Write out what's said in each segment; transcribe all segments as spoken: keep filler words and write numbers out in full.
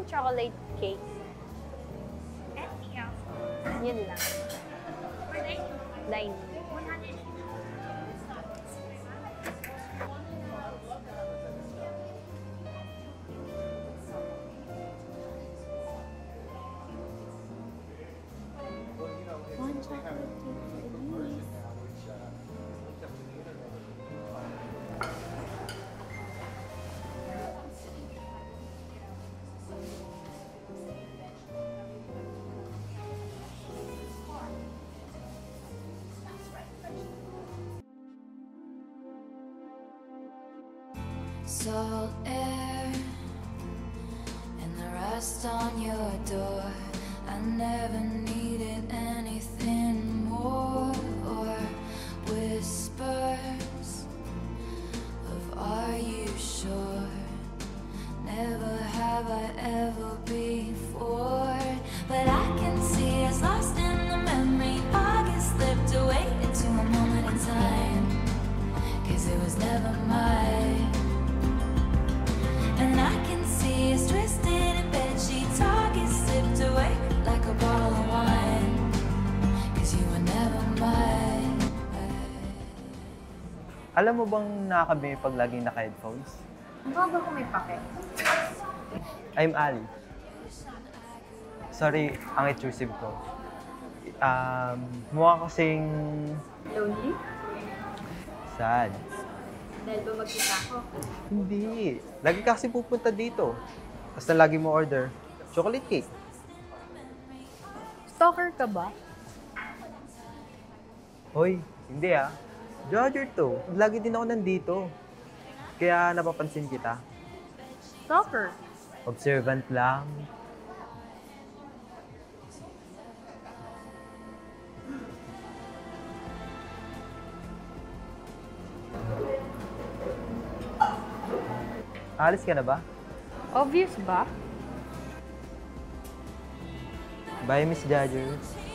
chocolate cake. Anything else? Yun lang. For dining? Dining. one hundred. One chocolate cake for Elise. Salt air and the rust on your door. I never needed anything more, or whispers of are you sure? Never have I ever before, but I can see us lost in the memory. August slipped away into a moment in time, 'cause it was never mine. And I can see us twisted in bed sheets. August slipped away like a bottle of wine, 'cause you were never mine. Alam mo bang nakakabili pag laging naka-headphones? Ang bago ko may pake. I'm Ali. Sorry, ang intrusive ko. Um, mukha kasing Lonely? sad. Dahil ba magkita ko? Hindi. Lagi ka kasi pupunta dito. Basta lagi mo order chocolate cake. Stalker ka ba? Hoy, hindi ah. Judger to. Lagi din ako nandito. Kaya napapansin kita. Stalker. Observant lang. Alis ka na ba? Obvious ba? Bye, Miss Judger.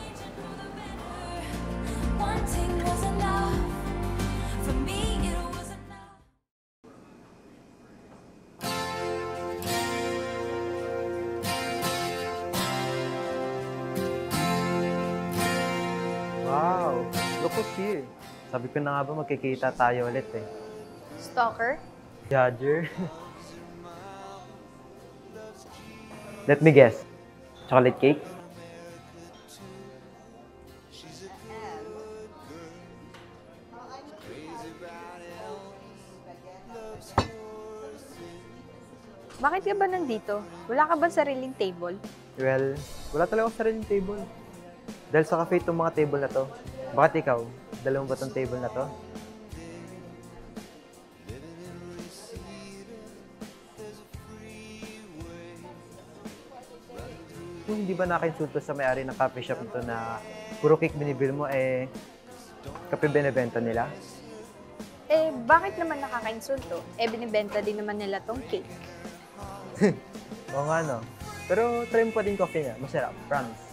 Wanting was enough. For me, it was enough. Wow, look who's here. Sabi ko na nga ba magkikita tayo ulit eh. Stalker? Judger. Let me guess. Chocolate cake? Bakit ka ba nandito? Wala ka ba sariling table? Well, wala talaga akong sariling table. Dahil sa cafe itong mga table na to. Bakit ikaw? Dalawa ba itong table na to? Kung hindi ba nakainsulto sa may-ari ng coffee shop nito na puro cake binibil mo, eh, kape binibenta nila? Eh, bakit naman nakaka-insulto? Eh, binibenta din naman nila tong cake. Oo nga, no? Pero try mo pa din coffee niya. Masarap, promise.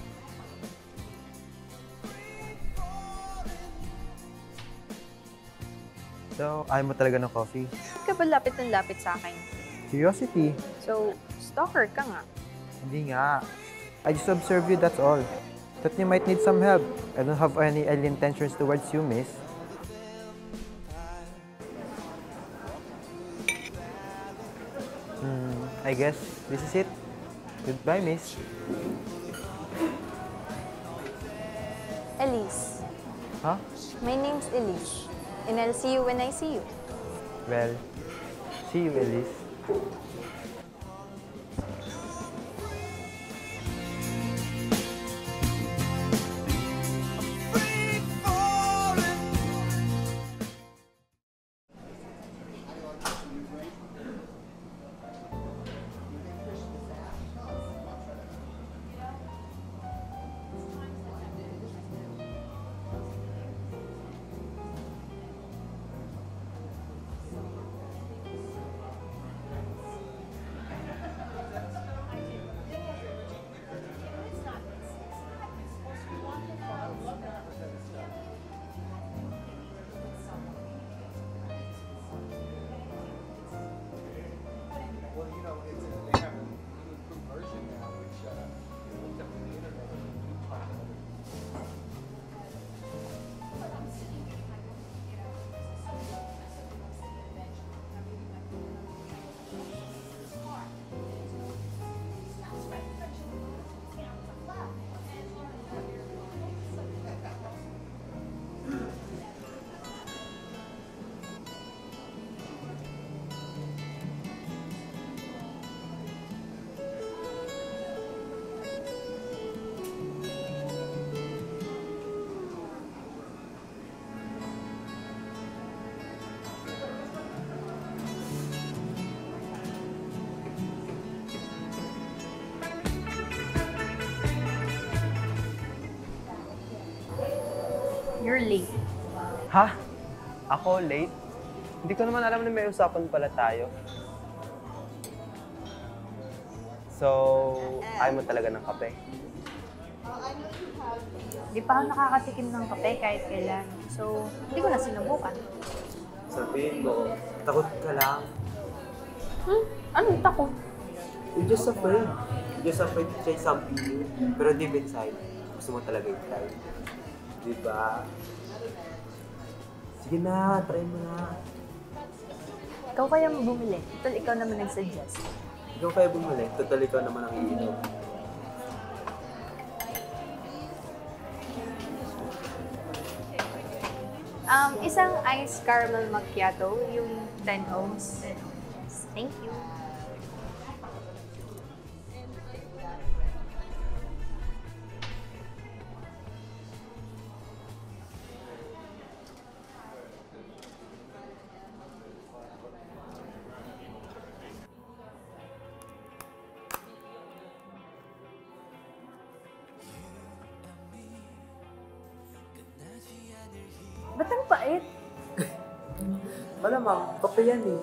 So, ayaw mo talaga ng coffee? Bakit ka ba lapit ng lapit sa akin? Curiosity. So, stalker ka nga. Hindi nga. I just observe you, that's all. That you might need some help. I don't have any ill intentions towards you, miss. Hmm, I guess this is it. Goodbye, miss. Elise. Huh? My name's Elise. And I'll see you when I see you. Well, see you, Elise. You're late. Ha? Ako late? Hindi ko naman alam na may usapan pala tayo. So, ayaw mo talaga ng kape? Di pa ako nakakatikim ng kape kahit kailan. So, hindi ko na sinubukan. Sabihin mo, takot ka lang. Hmm? Anong takot? You're just afraid. You're just afraid to try something new. Pero deep inside, gusto mo talaga i-try. Diba? Sige na, try mo na. Ikaw kaya bumili. Total, ikaw naman nag-suggest. Ikaw kaya bumalik, total ikaw naman ang iinom. Um, isang ice caramel macchiato, yung ten ohms. Thank you. Ba't ang pait? Malamang, kape yan eh.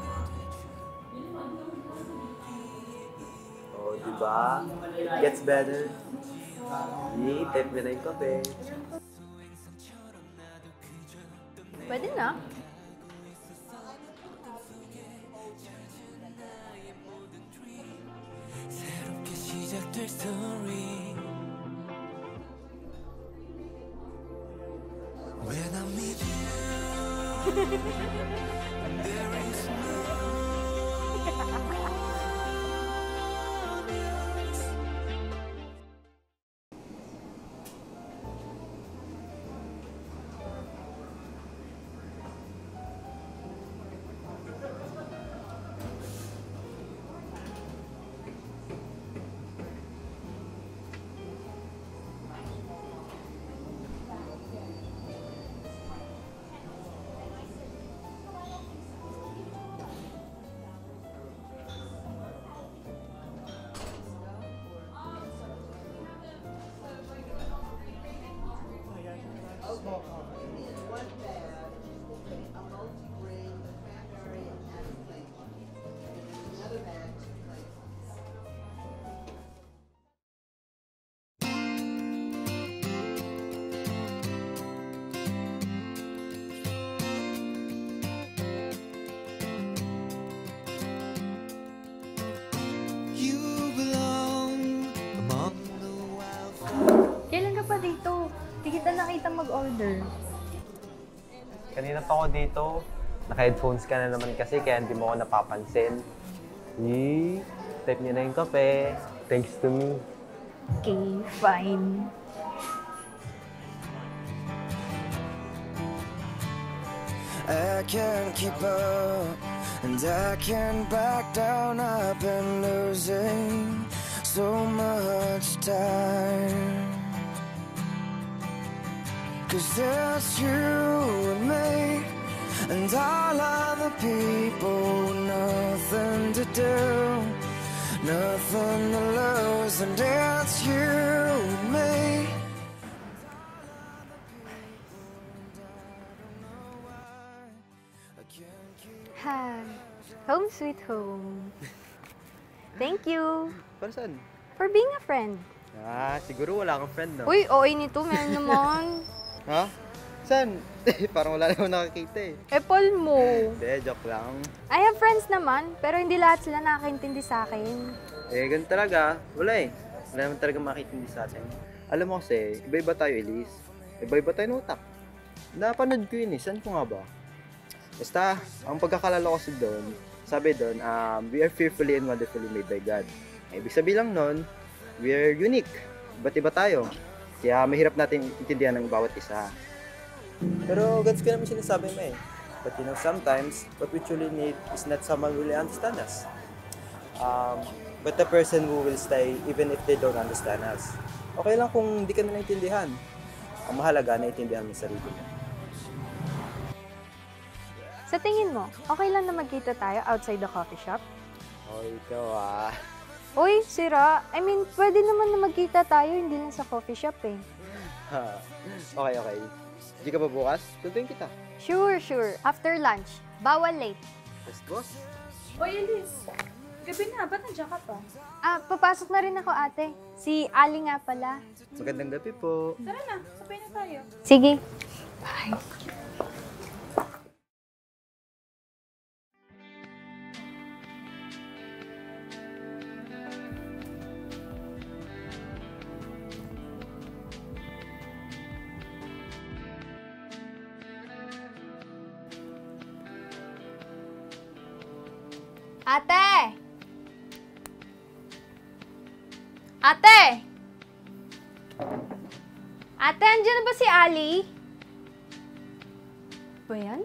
Oh, diba? Gets better. Yee, type mo na yung kape. Pwede na. When I'm with you, there is no Kailan ka pa dito? Hindi kita nakita mag-order. Kanina pa ako dito. Naka-headphones ka na naman kasi kaya hindi mo ako napapansin. Yee, type niyo na yung kape. Thanks to me. Okay, fine. I can't keep up, and I can't back down. I've been losing so much time. Cause there's you and me, and all other people, nothing to do, nothing to lose, and it's you and me. Ha, home sweet home. Thank you Para saan? for being a friend. Ah, siguro wala kang friend, no? Uy, oy nito, meron naman. Ha? Saan? Parang wala naman nakakita eh. Epal mo. Hindi, joke lang. I have friends naman, pero hindi lahat sila nakakaintindi sa akin. Eh, ganun talaga. Wala eh. Wala naman talaga makikindi sa atin. Alam mo kasi, iba-iba tayo, Elise. Iba-iba tayo ng utak. Napanood ko yun eh. Saan ko nga ba? Basta, ang pagkakalala ko kasi doon, sabi doon, um, we are fearfully and wonderfully made by God. Eh, ibig sabihin lang nun, we are unique. Ba't iba tayo? Kaya mahirap natin intindihan ng bawat isa. Pero gets ko naman sinasabi mo eh. But you know, sometimes, what we truly need is not someone who really understand us. Um, but the person who will stay even if they don't understand us. Okay lang kung hindi ka na naintindihan. Ang mahalaga, naintindihan mo yung sarili mo. Sa tingin mo, okay lang na magkita tayo outside the coffee shop? Oh, ikaw ah. Uy, sira. I mean, pwede naman na magkita tayo, hindi lang sa coffee shop eh. Okay, okay. Di ka ba bukas? Sunduin kita. Sure, sure. After lunch. Bawal late. Yes, boss. Oy, Elise. Gabi na, ba't nandiyan ka pa? Ah, papasok na rin ako, ate. Si Ali nga pala. Magandang gabi po. Tara na, sabay na tayo. Sige. Ate! Ate! Ate, andyan na ba si Ali? Ba yan?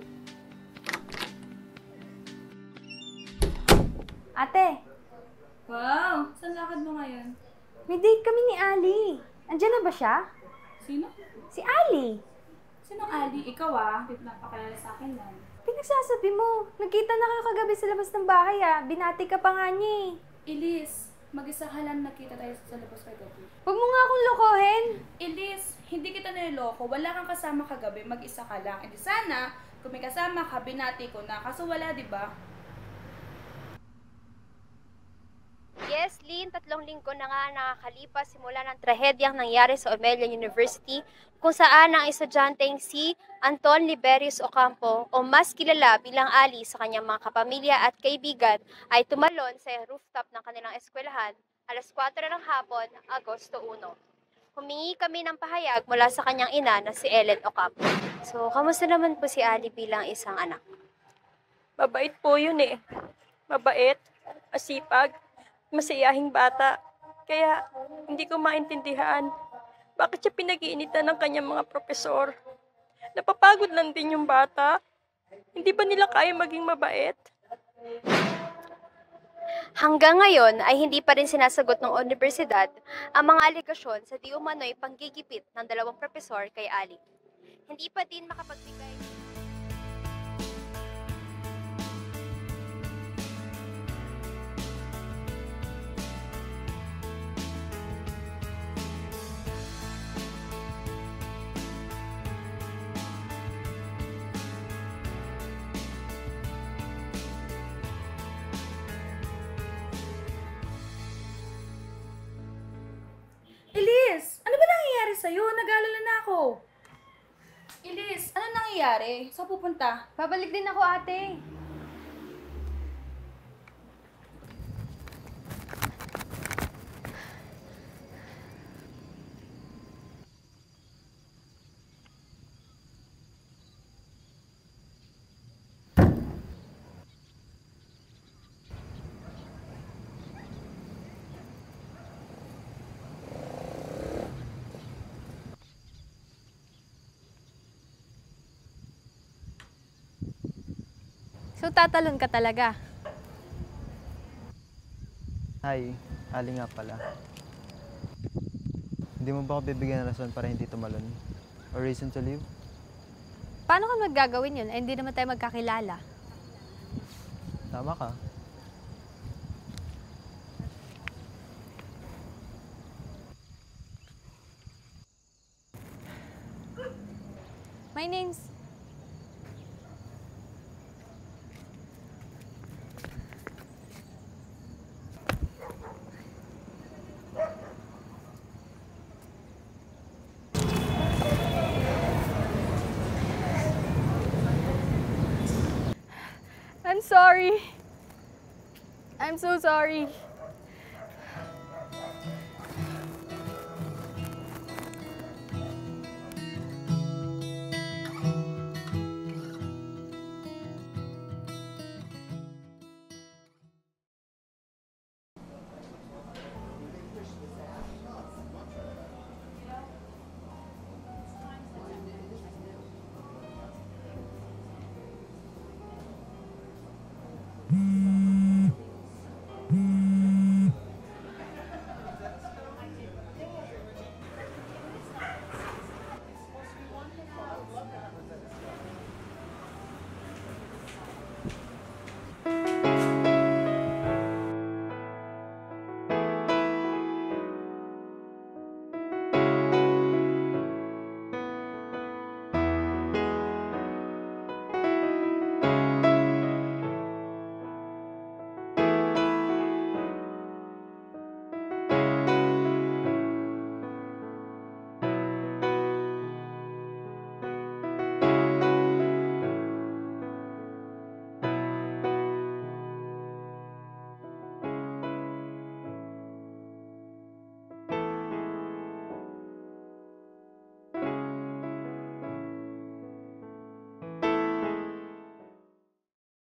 Ate, Wow, saan lakad mo ngayon? may date kami ni Ali. Andyan na ba siya? Sino? Si Ali. Sino Ali? Ikaw ah, di pa napakilala sa akin yan. Pinagsasabi mo. Nagkita na kayo kagabi sa labas ng bahay ah. Binati ka pa nga niya eh. Elise, mag-isa ka lang nakita tayo sa labas kagabi. Huwag mo nga akong lokohin. Elise, hindi kita niloloko. Wala kang kasama kagabi, mag-isa ka lang. E di sana, kung may kasama ka, binati ko na. Kaso wala, di ba? Yes, Lynn, tatlong linggo na nga nakakalipas simula ng trahedyang nangyari sa Ormelia University kung saan ang estudyanteng si Anton Liberius Ocampo o mas kilala bilang Ali sa kanyang mga kapamilya at kaibigan ay tumalon sa rooftop ng kanilang eskwelahan alas kwatro ng hapon, Agosto uno. Humingi kami ng pahayag mula sa kanyang ina na si Ellen Ocampo. So, kamusta naman po si Ali bilang isang anak? Mabait po yun eh. Mabait, masipag, masayahing bata. Kaya hindi ko maintindihan bakit siya pinag-iinitan ng kanyang mga profesor. Napapagod lang din yung bata. Hindi ba nila kaya maging mabait? Hanggang ngayon ay hindi pa rin sinasagot ng universidad ang mga aligasyon sa di umano'y panggigipit ng dalawang profesor kay Ali. Hindi pa din makapagbigay. Elise, ano ba nangyayari sa'yo? Nag-aalala na ako. Elise, ano nangyayari? Saan pupunta? Babalik din ako, ate. So, tatalon ka talaga? Hi, Ali nga pala. Hindi mo ba ako bibigyan ng rason para hindi tumalon? Or reason to leave? Paano ka maggagawin yun? Eh, hindi naman tayo magkakilala. Tama ka. My name's... I'm sorry. I'm so sorry.